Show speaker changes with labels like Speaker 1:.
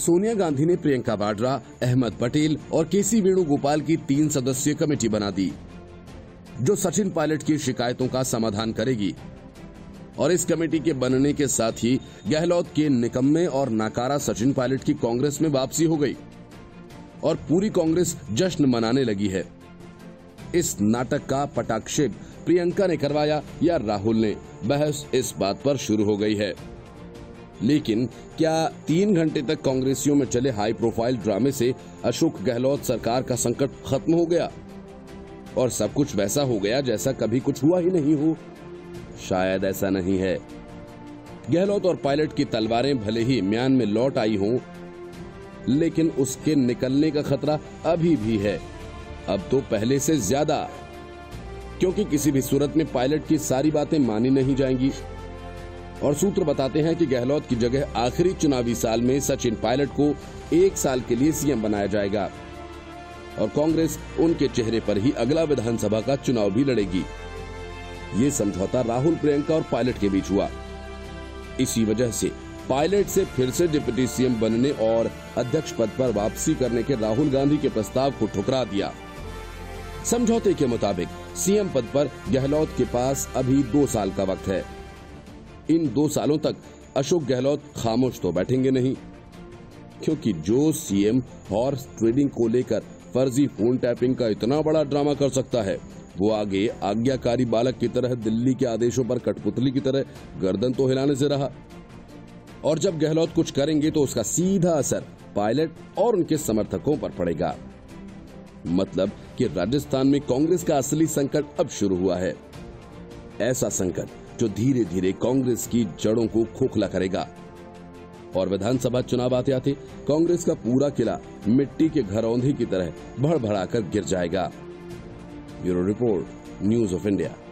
Speaker 1: सोनिया गांधी ने प्रियंका वाड्रा, अहमद पटेल और केसी वेणुगोपाल की 3 सदस्यीय कमेटी बना दी, जो सचिन पायलट की शिकायतों का समाधान करेगी। और इस कमेटी के बनने के साथ ही गहलोत के निकम्मे और नाकारा सचिन पायलट की कांग्रेस में वापसी हो गई और पूरी कांग्रेस जश्न मनाने लगी है। इस नाटक का पटाक्षेप प्रियंका ने करवाया या राहुल ने, बहस इस बात पर शुरू हो गई है। लेकिन क्या 3 घंटे तक कांग्रेसियों में चले हाई प्रोफाइल ड्रामे से अशोक गहलोत सरकार का संकट खत्म हो गया और सब कुछ वैसा हो गया जैसा कभी कुछ हुआ ही नहीं हो? शायद ऐसा नहीं है। गहलोत और पायलट की तलवारें भले ही म्यान में लौट आई हों, लेकिन उसके निकलने का खतरा अभी भी है, अब तो पहले से ज्यादा, क्योंकि किसी भी सूरत में पायलट की सारी बातें मानी नहीं जाएंगी। और सूत्र बताते हैं कि गहलोत की जगह आखिरी चुनावी साल में सचिन पायलट को 1 साल के लिए सीएम बनाया जाएगा और कांग्रेस उनके चेहरे पर ही अगला विधानसभा का चुनाव भी लड़ेगी। ये समझौता राहुल, प्रियंका और पायलट के बीच हुआ। इसी वजह से पायलट से फिर से डिप्टी सीएम बनने और अध्यक्ष पद पर वापसी करने के राहुल गांधी के प्रस्ताव को ठुकरा दिया। समझौते के मुताबिक सीएम पद पर गहलोत के पास अभी 2 साल का वक्त है। इन 2 सालों तक अशोक गहलोत खामोश तो बैठेंगे नहीं, क्योंकि जो सीएम हॉर्स ट्रेडिंग को लेकर फर्जी फोन टैपिंग का इतना बड़ा ड्रामा कर सकता है, वो आगे आज्ञाकारी बालक की तरह दिल्ली के आदेशों पर कठपुतली की तरह गर्दन तो हिलाने से रहा। और जब गहलोत कुछ करेंगे तो उसका सीधा असर पायलट और उनके समर्थकों पर पड़ेगा। मतलब कि राजस्थान में कांग्रेस का असली संकट अब शुरू हुआ है, ऐसा संकट जो धीरे धीरे कांग्रेस की जड़ों को खोखला करेगा। और विधानसभा चुनाव आते आते कांग्रेस का पूरा किला मिट्टी के घरौंधे की तरह भड़भड़ाकर गिर जाएगा। Bureau report, news of India.